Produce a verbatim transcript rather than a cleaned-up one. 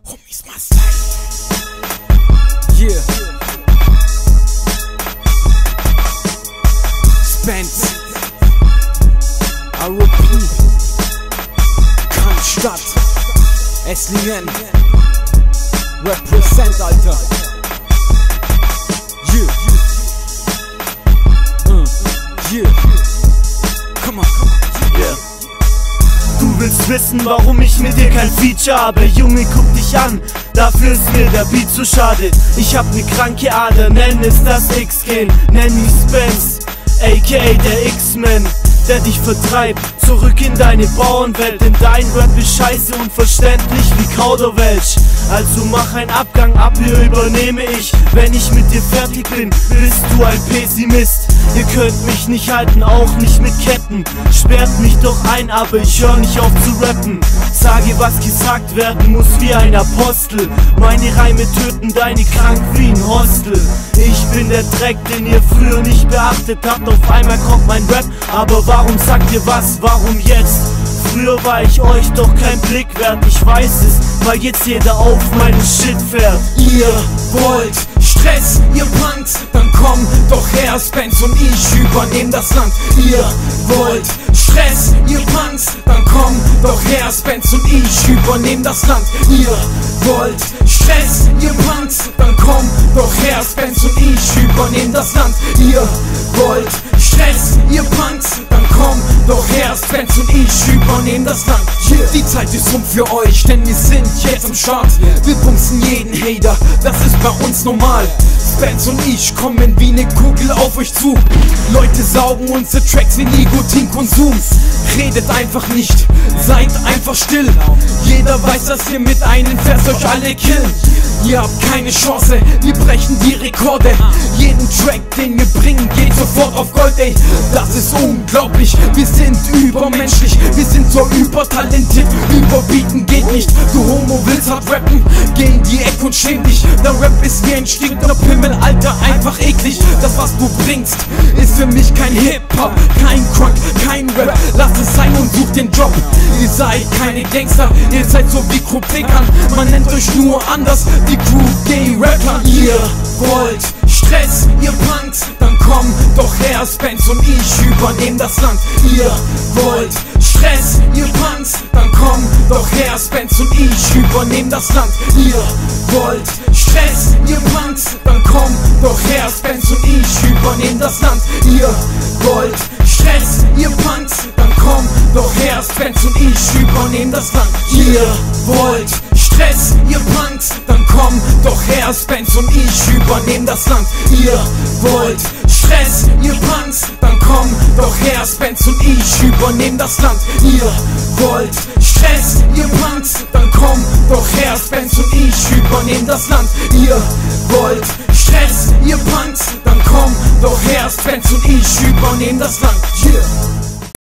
Homies my style. Yeah. Spence. R O P. Cannstatt. Esslingen. Represent, Alter. Yeah. Uh. Yeah. Come on. Yeah. Du willst wissen, warum ich mit dir kein Feature habe? Junge, guck dich an, dafür ist mir der Beat zu schade. Ich hab ne kranke Ader, nenn es das X-Gen. Nenn mich Spence, aka der X-Men, der dich vertreibt, zurück in deine Bauernwelt. Denn dein Rap ist scheiße unverständlich wie Kauderwelsch. Also mach einen Abgang, ab hier übernehme ich. Wenn ich mit dir fertig bin, bist du ein Pessimist. Ihr könnt mich nicht halten, auch nicht mit Ketten. Sperrt mich doch ein, aber ich hör nicht auf zu rappen. Sage, was gesagt werden muss wie ein Apostel. Meine Reime töten deine krank wie ein Hostel. Ich bin der Dreck, den ihr früher nicht beachtet habt. Auf einmal kommt mein Rap, aber warum sagt ihr was, warum jetzt? Früher war ich euch doch kein Blick wert, ich weiß es, weil jetzt jeder auf meinen Shit fährt. Ihr wollt Stress, ihr Punks, dann komm doch her, Spence und ich übernehmen das Land. Ihr wollt Stress, ihr Punks, dann komm doch her, Spence und ich übernehmen das Land. Ihr wollt Stress, ihr Punks, dann komm doch her, Spence und ich übernehmen das Land. Ihr wollt Stress, ihr Punks, dann komm doch her, Spence und ich übernehmen das Land. Yeah. Die Zeit ist rum für euch, denn wir sind jetzt am Start. Wir bumsen jeden Hater, das ist bei uns normal. Spence und ich kommen wie ne Kugel auf euch zu. Leute saugen unsere Tracks wie Nikotinkonsum. Redet einfach nicht, seid einfach still. Jeder weiß, dass wir mit einem Vers euch alle killen. Ihr habt keine Chance, wir brechen die Rekorde. Jeden Track, den wir bringen, geht sofort auf Gold, ey. Das ist unglaublich, wir sind übermenschlich. Wir sind so übertalentiert, überbieten geht nicht. Du Homo willst hart rappen, geh in die Ecke und schäm dich. Der Rap ist wie ein stinkender Pimmel, Alter, einfach eklig. Das, was du bringst, ist für mich kein Hip-Hop, kein Crunk, kein Rap. Lass es sein und such den Job. Ihr seid keine Gangster, ihr seid so wie Krupekern. Man nennt euch nur anders, die Crew Gay Rapper. Ihr wollt Stress, ihr Punks, dann komm doch her, Spence und ich übernehmen das Land. Ihr wollt Stress, ihr Punks, dann komm doch her, Spence und ich übernehmen das Land. Ihr wollt Stress, ihr Punks, dann komm doch her, Spence und ich übernehmen das Land. Ihr wollt Stress, ihr Punks, dann komm doch her, Spence und ich übernehmen das Land. Ihr wollt Stress, ihr Punks, dann komm doch her, Spence und ich übernehmen das Land. Ihr wollt Stress, ihr Punks, dann komm doch her, Spence und ich übernehmen das Land. Ihr wollt Stress, ihr Punks, dann komm doch her, Spence und ich übernehmen das Land. Ihr wollt Stress, ihr Punks, dann komm doch her, Spence und ich übernehmen das Land. Yeah.